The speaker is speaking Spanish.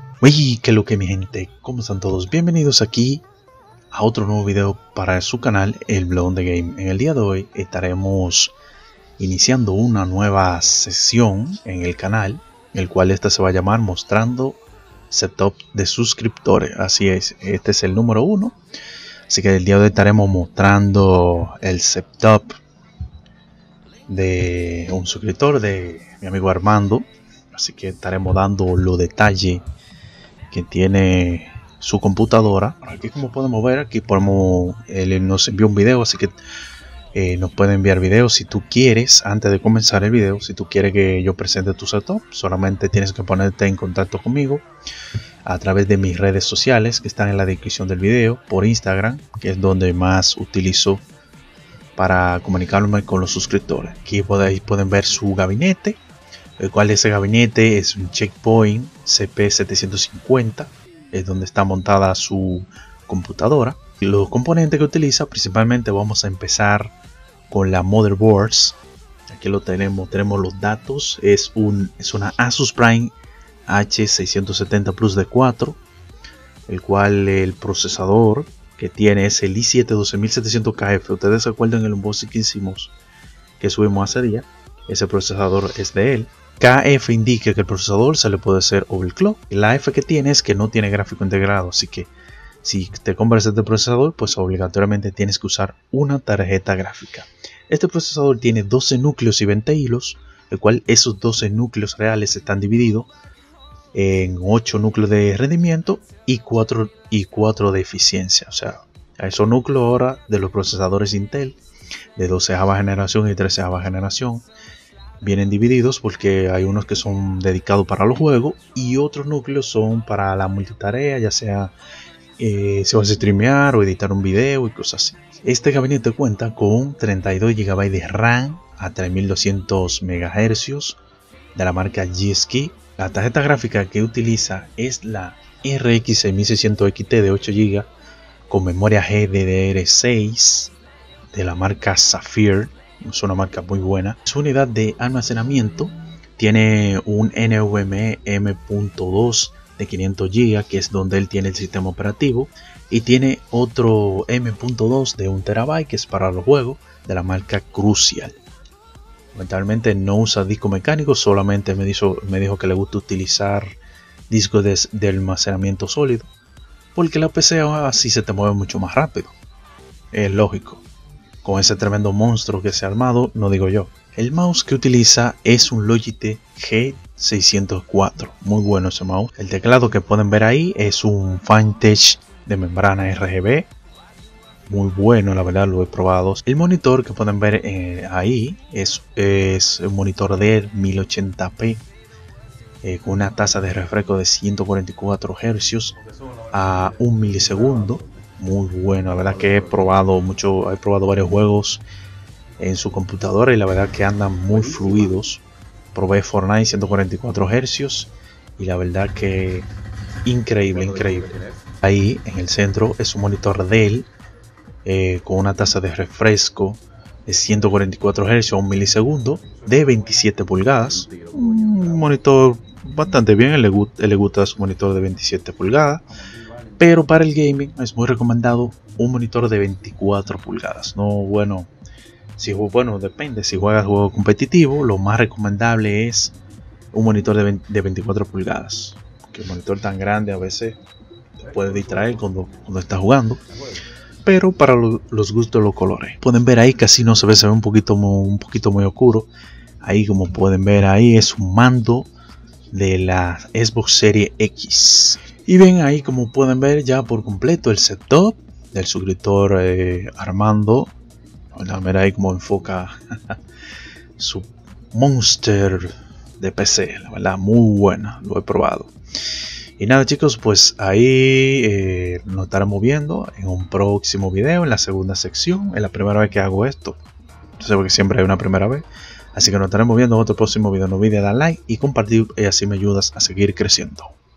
Uy, que lo que mi gente, ¿cómo están todos? Bienvenidos aquí a otro nuevo video para su canal, El Blog de Game. En el día de hoy estaremos iniciando una nueva sesión en el canal, el cual esta se va a llamar Mostrando Setup de Suscriptores. Así es, este es el número 1. Así que el día de hoy estaremos mostrando el setup de un suscriptor de mi amigo Armando. Así que estaremos dando los detalles que tiene su computadora. Aquí, como podemos ver, aquí podemos, él nos envió un video, así que nos puede enviar videos si tú quieres. Antes de comenzar el video, si tú quieres que yo presente tu setup, solamente tienes que ponerte en contacto conmigo a través de mis redes sociales que están en la descripción del video, por Instagram, que es donde más utilizo para comunicarme con los suscriptores. Aquí pueden ver su gabinete, el cual ese gabinete es un Checkpoint CP750, es donde está montada su computadora. Y los componentes que utiliza, principalmente vamos a empezar con la motherboards. Aquí lo tenemos los datos. Es una Asus Prime H670 Plus D4, el cual el procesador que tiene es el i7 12700KF. Ustedes se acuerdan el unboxing que hicimos, que subimos hace día. Ese procesador es de él. KF indica que el procesador se le puede hacer overclock. La F que tiene es que no tiene gráfico integrado, así que si te compras este procesador, pues obligatoriamente tienes que usar una tarjeta gráfica. Este procesador tiene 12 núcleos y 20 hilos, el cual esos 12 núcleos reales están divididos en 8 núcleos de rendimiento y 4 de eficiencia. O sea, a esos núcleos ahora de los procesadores Intel de 12ª generación y 13ª generación vienen divididos, porque hay unos que son dedicados para los juegos y otros núcleos son para la multitarea, ya sea si vas a streamear o editar un video y cosas así. Este gabinete cuenta con 32 GB de RAM a 3200 MHz de la marca G-Skill. La tarjeta gráfica que utiliza es la RX 6600 XT de 8 GB con memoria GDDR6 de la marca Sapphire. Es una marca muy buena. Su unidad de almacenamiento tiene un NVMe M.2 de 500 GB, que es donde él tiene el sistema operativo, y tiene otro M.2 de 1 TB, que es para los juegos, de la marca Crucial. Lamentablemente no usa disco mecánico, solamente me dijo que le gusta utilizar discos de almacenamiento sólido, porque la PC así se te mueve mucho más rápido. Es lógico, con ese tremendo monstruo que se ha armado, no digo yo. El mouse que utiliza es un Logitech G604, muy bueno ese mouse. El teclado que pueden ver ahí es un Fintech de membrana RGB, muy bueno, la verdad, lo he probado. El monitor que pueden ver ahí es un monitor de 1080p con una tasa de refresco de 144 Hz a 1 milisegundo. Muy bueno, la verdad que he probado varios juegos en su computadora y la verdad que andan muy fluidos. Probé Fortnite 144 Hz y la verdad que increíble. Ahí en el centro es un monitor Dell con una tasa de refresco de 144 Hz a 1 milisegundo de 27 pulgadas. Un monitor bastante bien, él le gusta su monitor de 27 pulgadas. Pero para el gaming es muy recomendado un monitor de 24 pulgadas. Depende. Si juegas juego competitivo, lo más recomendable es un monitor de 24 pulgadas. Porque el monitor tan grande a veces te puede distraer cuando estás jugando. Pero para los gustos los colores. Pueden ver ahí, casi no se ve un poquito muy oscuro. Ahí, como pueden ver ahí, es un mando de la Xbox Series X. Y ven ahí, como pueden ver ya por completo el setup del suscriptor Armando. A ver ahí cómo enfoca su monster de PC, la verdad muy buena, lo he probado. Y nada, chicos, pues ahí nos estaremos viendo en un próximo video, en la segunda sección. Es la primera vez que hago esto, entonces, porque siempre hay una primera vez. Así que nos estaremos viendo en otro próximo video. No olvides dar like y compartir, y así me ayudas a seguir creciendo.